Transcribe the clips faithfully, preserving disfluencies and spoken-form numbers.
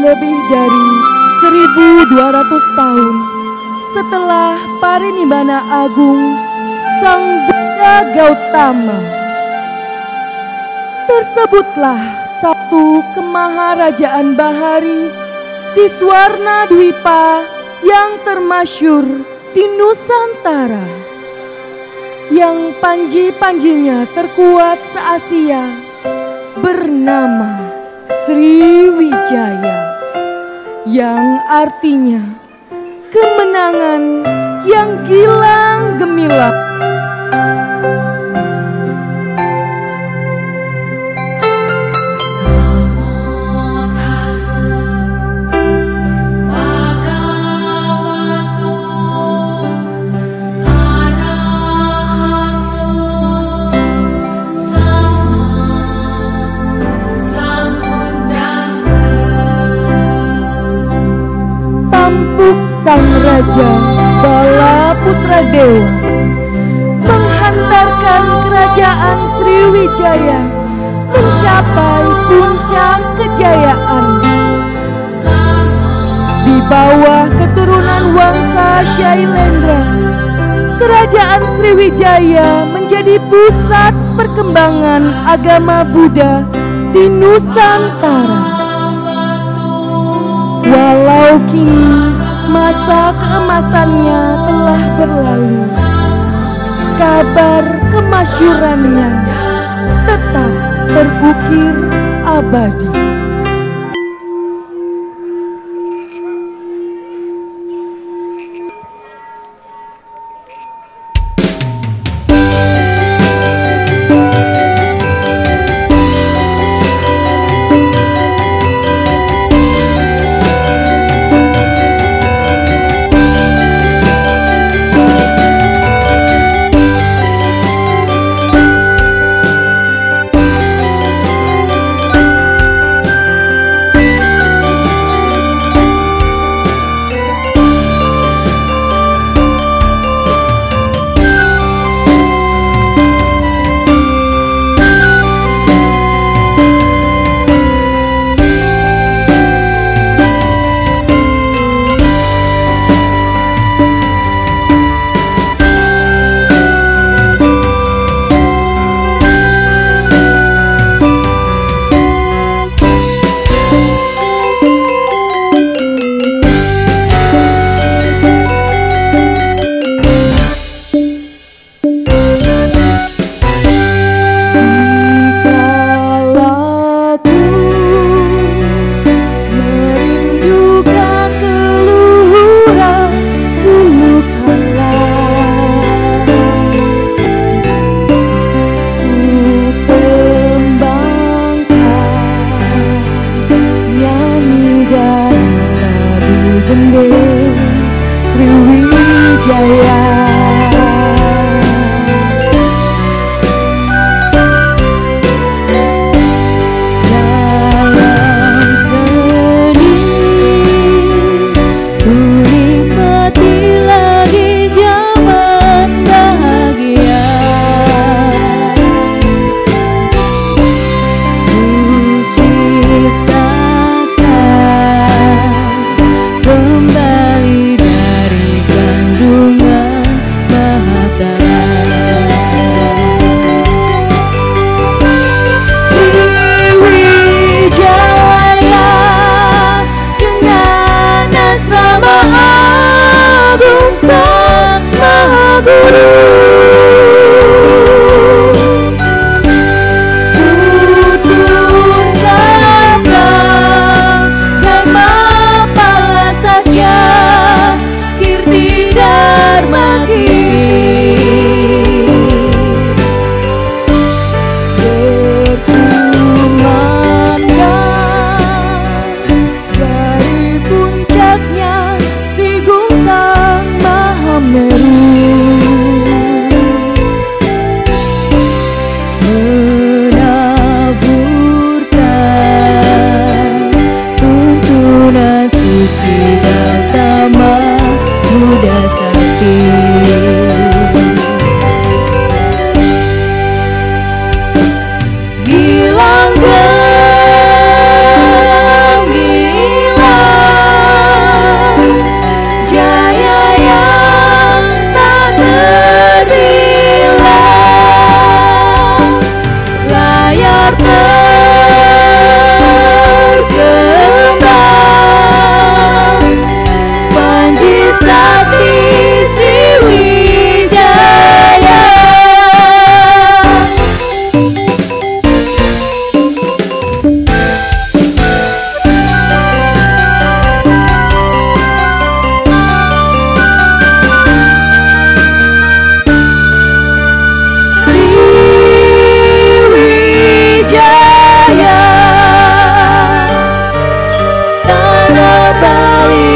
lebih dari seribu dua ratus tahun setelah Parinibbana Agung Sang Buddha Gautama, tersebutlah satu kemaharajaan bahari di Swarna Dwipa yang termasyur di Nusantara, yang panji-panjinya terkuat se-Asia, bernama Sriwijaya, yang artinya kemenangan yang gilang gemilang. Tampuk sang raja Bala Putra Dewa menghantarkan kerajaan Sriwijaya mencapai puncak kejayaan. Di bawah keturunan Wangsa Shailendra, kerajaan Sriwijaya menjadi pusat perkembangan agama Buddha di Nusantara. Walau kini masa keemasannya telah berlalu, kabar kemasyurannya tetap terukir abadi. Sriwijaya. Dalam seni ku nikmati lagi zaman bahagia, ku ciptakan kembali dari kandungan Mahatara. Sriwijaya dengan asrama agung Sang Maha Guru, tutur sapa Dharma Palasakya Kirti Dharma berkumandang dari puncaknya si Guntang Mahameru.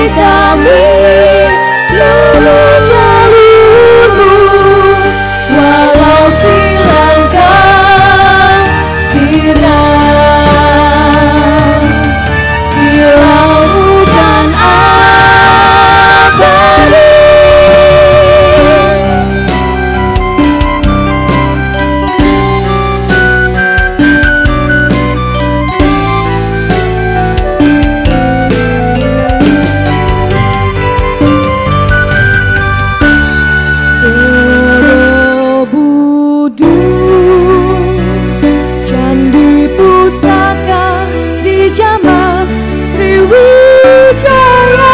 kami luluh jalurmu, walau silangkah siram kilaumu kan abadi. Candi pusaka di zaman Sriwijaya,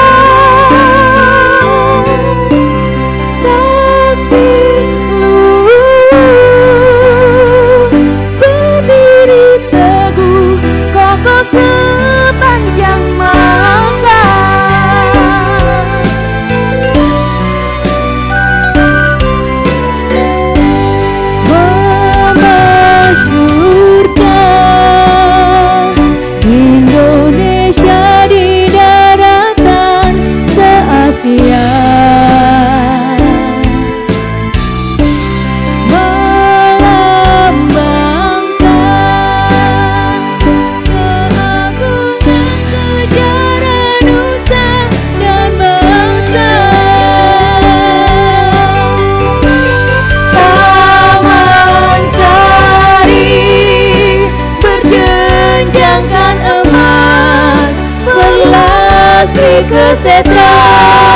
saksi luhur berdiri teguh kokoh sepanjang masa. Indonesia di daratan se-Asia, melambangkan keagungan sejarah nusa dan bangsa. Taman Sari berjenjangkan emas, berlasi kesetra.